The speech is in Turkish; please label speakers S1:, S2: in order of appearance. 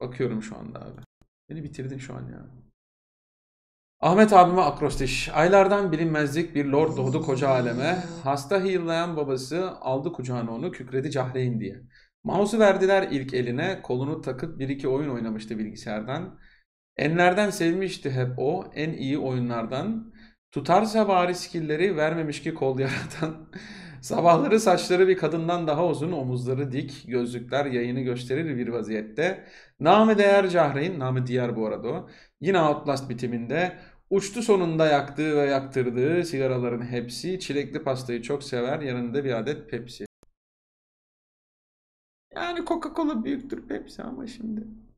S1: Bakıyorum şu anda abi. Beni bitirdin şu an ya. Ahmet abime akrostiş. Aylardan bilinmezlik bir lord doğdu koca aleme. Hasta hıyırlayan babası aldı kucağına onu kükredi Cahreyn diye. Mouse'u verdiler ilk eline. Kolunu takıp bir iki oyun oynamıştı bilgisayardan. Enlerden sevmişti hep o en iyi oyunlardan. Tutarsa bari skill'leri vermemiş ki kol yaratan. Sabahları saçları bir kadından daha uzun, omuzları dik, gözlükler yayını gösterir bir vaziyette. Namı değer Cahreyn, namı diğer bu arada o. Yine Outlast bitiminde uçtu sonunda yaktığı ve yaktırdığı sigaraların hepsi. Çilekli pastayı çok sever, yanında bir adet Pepsi. Yani Coca-Cola büyüktür Pepsi ama şimdi.